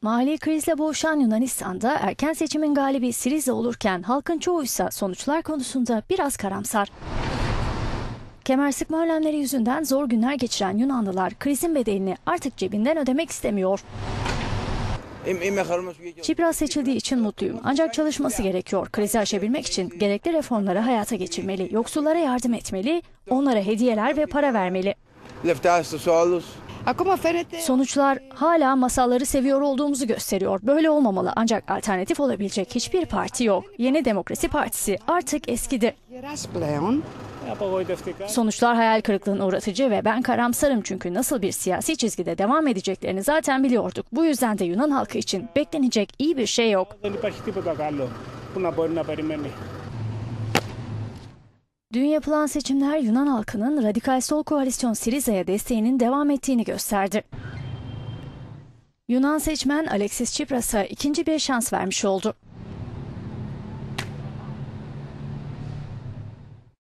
Mali krizle boğuşan Yunanistan'da erken seçimin galibi Syriza olurken halkın çoğuysa sonuçlar konusunda biraz karamsar. Kemer sıkma önlemleri yüzünden zor günler geçiren Yunanlılar krizin bedelini artık cebinden ödemek istemiyor. Tsipras seçildiği için mutluyum ancak çalışması gerekiyor. Krizi aşabilmek için gerekli reformları hayata geçirmeli, yoksullara yardım etmeli, onlara hediyeler ve para vermeli. Sonuçlar hala masalları seviyor olduğumuzu gösteriyor. Böyle olmamalı ancak alternatif olabilecek hiçbir parti yok. Yeni Demokrasi Partisi artık eskidi. Sonuçlar hayal kırıklığına uğratıcı ve ben karamsarım çünkü nasıl bir siyasi çizgide devam edeceklerini zaten biliyorduk. Bu yüzden de Yunan halkı için beklenecek iyi bir şey yok. Dün yapılan seçimler Yunan halkının radikal sol koalisyon Syriza'ya desteğinin devam ettiğini gösterdi. Yunan seçmen Alexis Tsipras'a ikinci bir şans vermiş oldu.